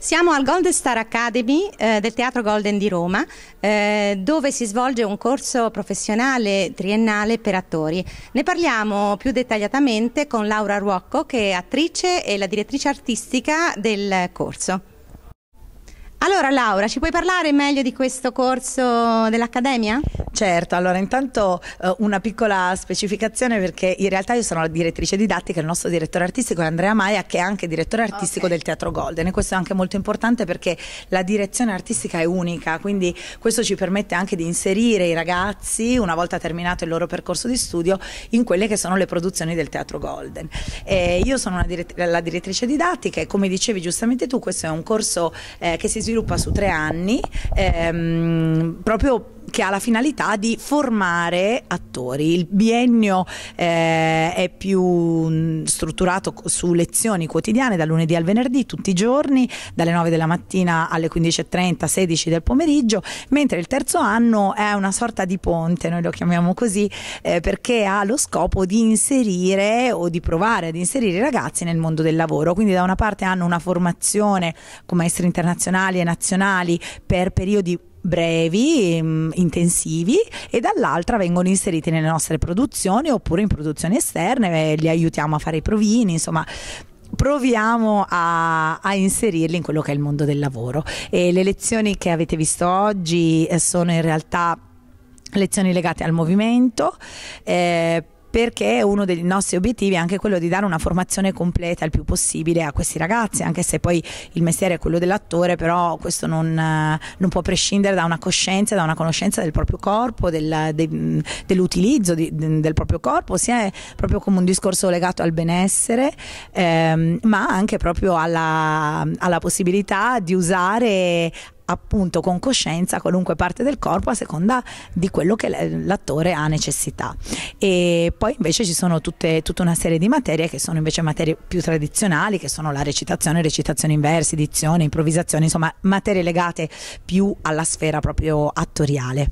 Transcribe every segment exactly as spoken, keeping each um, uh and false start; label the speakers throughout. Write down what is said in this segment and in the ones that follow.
Speaker 1: Siamo al Golden Star Academy eh, del Teatro Golden di Roma, eh, dove si svolge un corso professionale triennale per attori. Ne parliamo più dettagliatamente con Laura Ruocco, che è attrice e la direttrice artistica del corso. Allora Laura, ci puoi parlare meglio di questo corso dell'Accademia?
Speaker 2: Certo, allora intanto eh, una piccola specificazione, perché in realtà io sono la direttrice didattica, il nostro direttore artistico è Andrea Maia, che è anche direttore artistico okay. del Teatro Golden, e questo è anche molto importante perché la direzione artistica è unica, quindi questo ci permette anche di inserire i ragazzi, una volta terminato il loro percorso di studio, in quelle che sono le produzioni del Teatro Golden. E io sono una dirett- la direttrice didattica e, come dicevi giustamente tu, questo è un corso eh, che si sviluppa su tre anni, ehm, proprio che ha la finalità di formare attori. Il biennio eh, è più strutturato su lezioni quotidiane dal lunedì al venerdì, tutti i giorni, dalle nove della mattina alle quindici e trenta, sedici del pomeriggio, mentre il terzo anno è una sorta di ponte, noi lo chiamiamo così, eh, perché ha lo scopo di inserire o di provare ad inserire i ragazzi nel mondo del lavoro. Quindi da una parte hanno una formazione con maestri internazionali e nazionali per periodi brevi, intensivi, e dall'altra vengono inseriti nelle nostre produzioni oppure in produzioni esterne, li aiutiamo a fare i provini, insomma proviamo a, a inserirli in quello che è il mondo del lavoro. E le lezioni che avete visto oggi sono in realtà lezioni legate al movimento, eh, perché uno dei nostri obiettivi è anche quello di dare una formazione completa il più possibile a questi ragazzi, anche se poi il mestiere è quello dell'attore, però questo non, non può prescindere da una coscienza, da una conoscenza del proprio corpo, del, de, dell'utilizzo di, del proprio corpo, sia proprio come un discorso legato al benessere, ehm, ma anche proprio alla, alla possibilità di usare appunto con coscienza qualunque parte del corpo a seconda di quello che l'attore ha necessità. E poi invece ci sono tutte, tutta una serie di materie che sono invece materie più tradizionali, che sono la recitazione, recitazione in versi, dizione, improvvisazione, insomma materie legate più alla sfera proprio attoriale.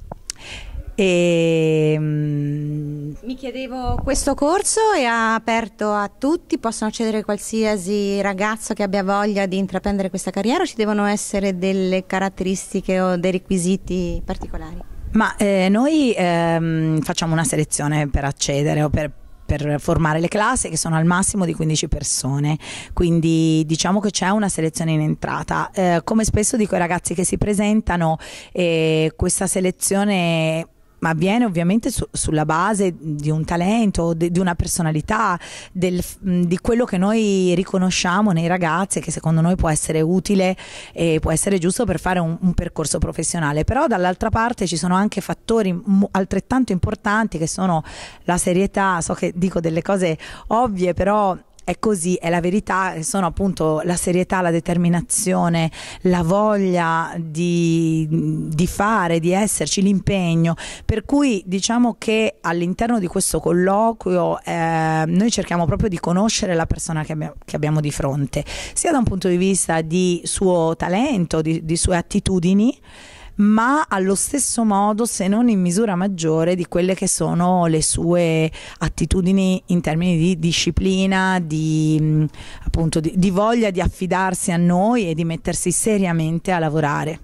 Speaker 2: E,
Speaker 1: mi chiedevo, questo corso è aperto a tutti, possono accedere qualsiasi ragazzo che abbia voglia di intraprendere questa carriera, o ci devono essere delle caratteristiche o dei requisiti particolari?
Speaker 2: Ma eh, noi ehm, facciamo una selezione per accedere o per per formare le classi, che sono al massimo di quindici persone, quindi diciamo che c'è una selezione in entrata. Eh, come spesso dico ai ragazzi che si presentano, eh, questa selezione ma avviene ovviamente su, sulla base di un talento, di, di una personalità, del, di quello che noi riconosciamo nei ragazzi, che secondo noi può essere utile e può essere giusto per fare un, un percorso professionale. Però dall'altra parte ci sono anche fattori altrettanto importanti, che sono la serietà. So che dico delle cose ovvie, però è così, è la verità, sono appunto la serietà, la determinazione, la voglia di, di fare, di esserci, l'impegno, per cui diciamo che all'interno di questo colloquio eh, noi cerchiamo proprio di conoscere la persona che abbiamo, che abbiamo di fronte, sia da un punto di vista di suo talento, di, di sue attitudini, ma allo stesso modo, se non in misura maggiore, di quelle che sono le sue attitudini in termini di disciplina, di, appunto, di, di voglia di affidarsi a noi e di mettersi seriamente a lavorare.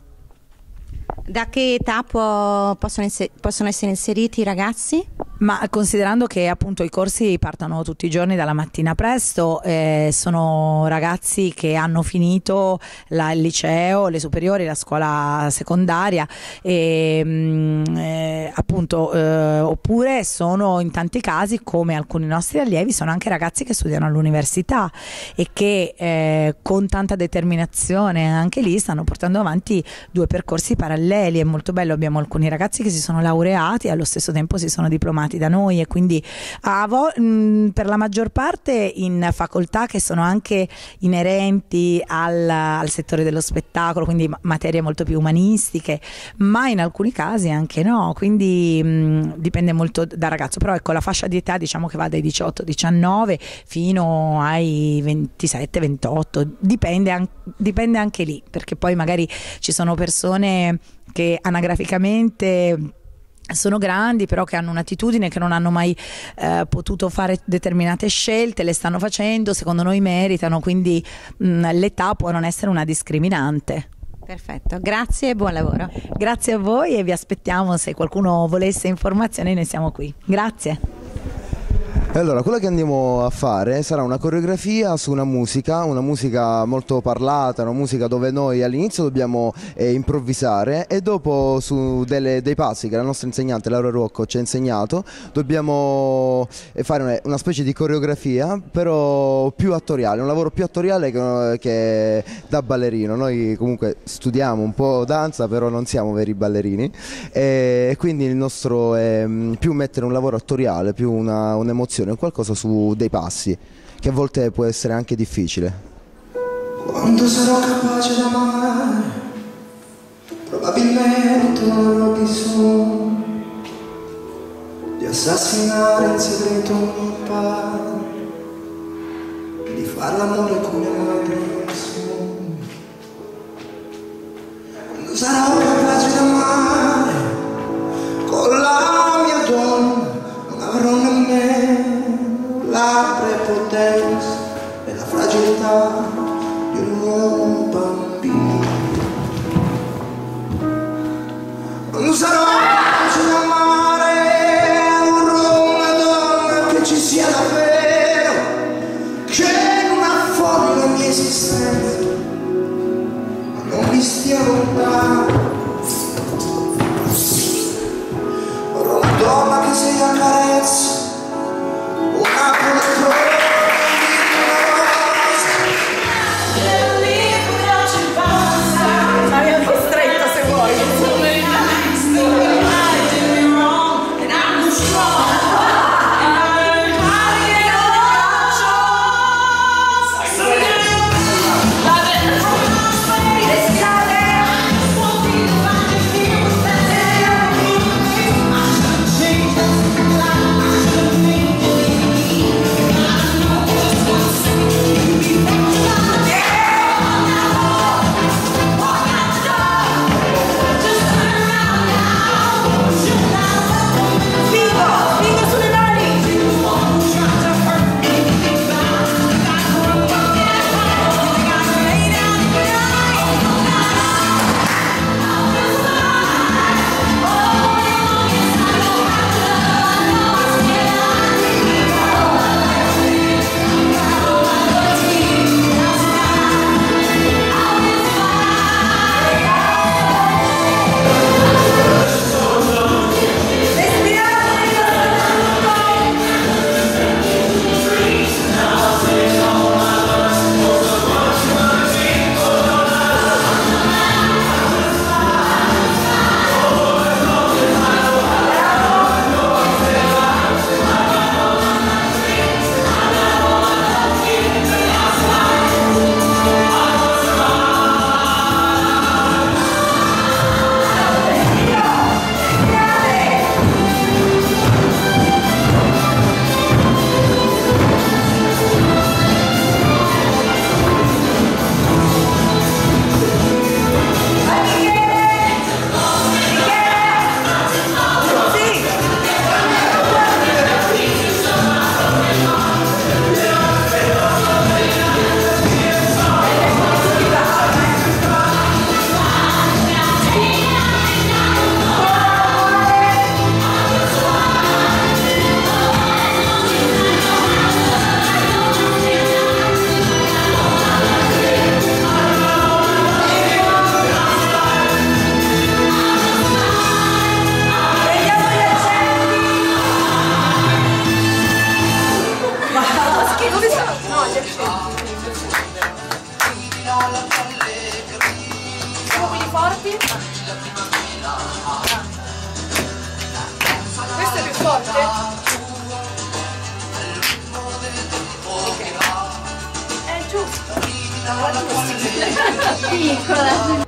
Speaker 1: Da che età può, possono, essere, possono essere inseriti i ragazzi?
Speaker 2: Ma considerando che appunto i corsi partono tutti i giorni dalla mattina presto, eh, sono ragazzi che hanno finito la, il liceo, le superiori, la scuola secondaria, e mh, eh, appunto eh, oppure sono in tanti casi, come alcuni nostri allievi, sono anche ragazzi che studiano all'università e che eh, con tanta determinazione anche lì stanno portando avanti due percorsi paralleli. È molto bello, abbiamo alcuni ragazzi che si sono laureati e allo stesso tempo si sono diplomati da noi, e quindi a mh, per la maggior parte in facoltà che sono anche inerenti al, al settore dello spettacolo, quindi materie molto più umanistiche, ma in alcuni casi anche no, quindi mh, dipende molto dal ragazzo. Però ecco, la fascia di età diciamo che va dai diciotto diciannove fino ai ventisette ventotto, dipende, an- dipende anche lì, perché poi magari ci sono persone che anagraficamente sono grandi, però che hanno un'attitudine, che non hanno mai eh, potuto fare determinate scelte, le stanno facendo, secondo noi meritano, quindi l'età può non essere una discriminante.
Speaker 1: Perfetto, grazie e buon lavoro.
Speaker 2: Grazie a voi e vi aspettiamo, se qualcuno volesse informazioni noi siamo qui. Grazie.
Speaker 3: Allora, quello che andiamo a fare sarà una coreografia su una musica, una musica molto parlata, una musica dove noi all'inizio dobbiamo eh, improvvisare e dopo su delle, dei passi che la nostra insegnante Laura Ruocco ci ha insegnato dobbiamo fare una specie di coreografia però più attoriale, un lavoro più attoriale che, che da ballerino. Noi comunque studiamo un po' danza però non siamo veri ballerini e quindi il nostro è più mettere un lavoro attoriale, più una, un'emozione, qualcosa su dei passi che a volte può essere anche difficile.
Speaker 4: Quando sarò capace d'amare, probabilmente non avrò bisogno di assassinare in segreto mio padre, di far l'amore con le mani del sogno. Quando sarò capace d'amare con la mia donna, non avrò nemmeno la prepotenza e la fragilità di un uomo bambino. Non sarò capace di amare, vorrò una donna che ci sia davvero, che non affolli la mia esistenza, ma non mi stia lontano. Vorrò una donna che sia carezza, una poltrona di una rosa.
Speaker 2: Ma mi ha costretto se vuoi.
Speaker 5: forti? Questo è più forte? È giusto. È giusto. Piccola.